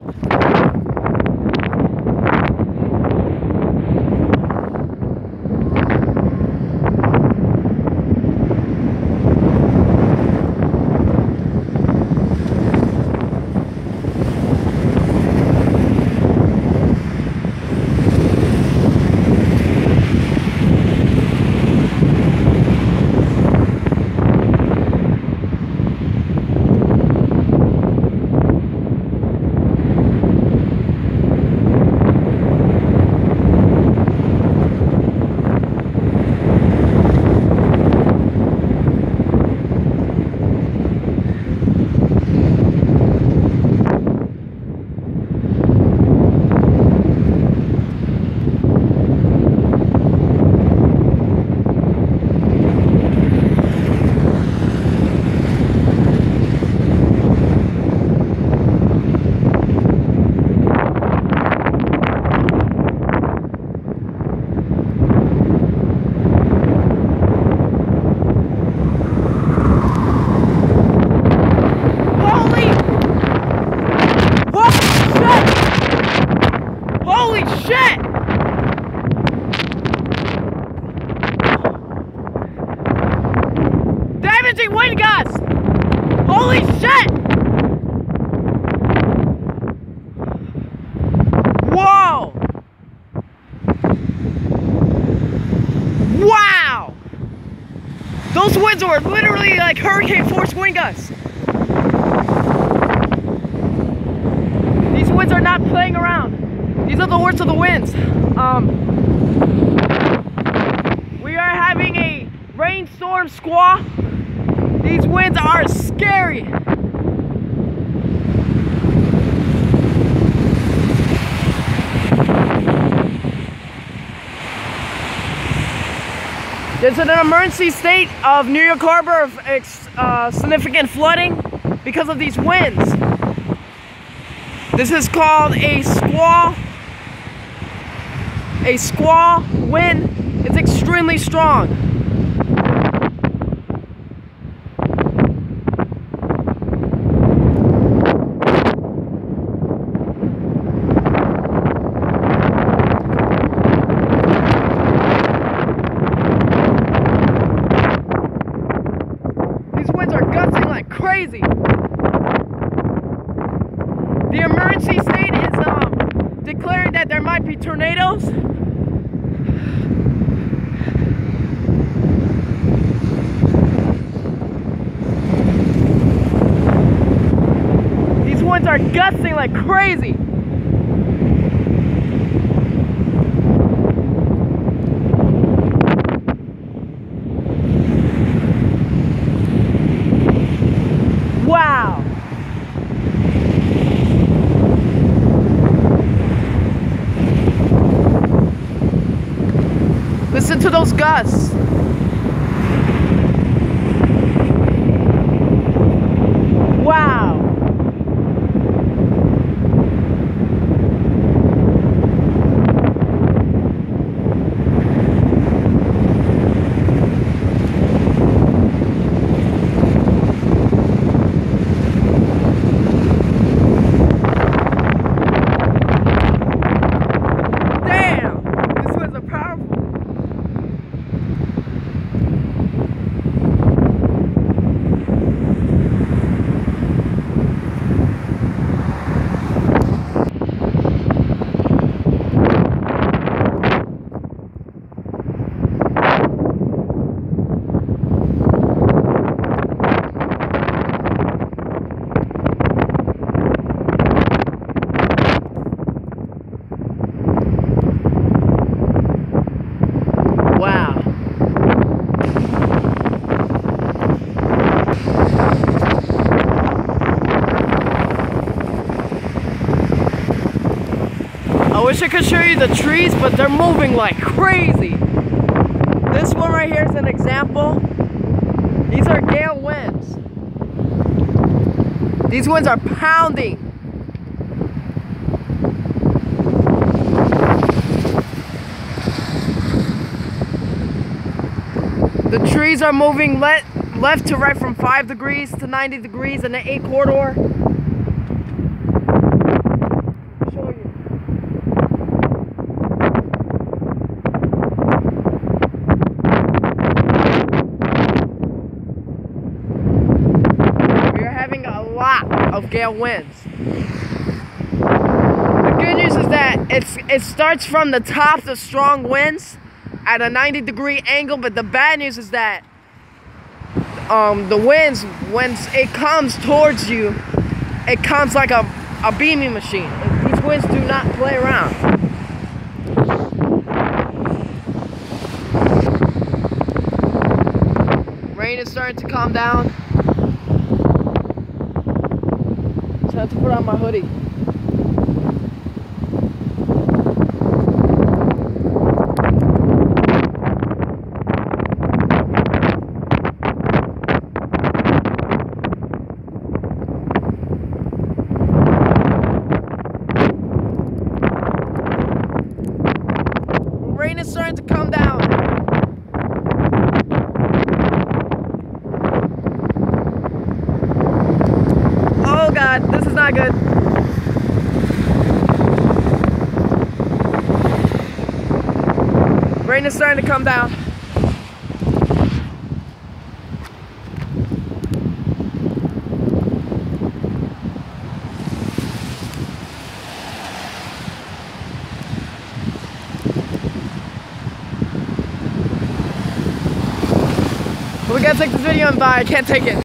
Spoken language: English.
Wind gusts! Holy shit! Whoa! Wow! Those winds were literally like hurricane force wind gusts. These winds are not playing around. These are the worst of the winds. We are having a rainstorm squall. These winds are scary. There's an emergency state of New York Harbor of significant flooding because of these winds. This is called a squall. A squall wind is extremely strong. Crazy. The emergency state is declaring that there might be tornadoes. These winds are gusting like crazy. Wow! Listen to those gusts. Wow! I wish I could show you the trees, but they're moving like crazy. This one right here is an example. These are gale winds. These winds are pounding. The trees are moving left to right from 5 degrees to 90 degrees in the 8 corridor. gale winds. The good news is that it starts from the top, the strong winds, at a 90-degree angle, but the bad news is that the winds, when it comes towards you, it comes like a beaming machine. These winds do not play around. Rain is starting to calm down. Time to put on my hoodie. Rain is starting to come down. Oh God, this is not good. Rain is starting to come down. We gotta take this video and bye. I can't take it.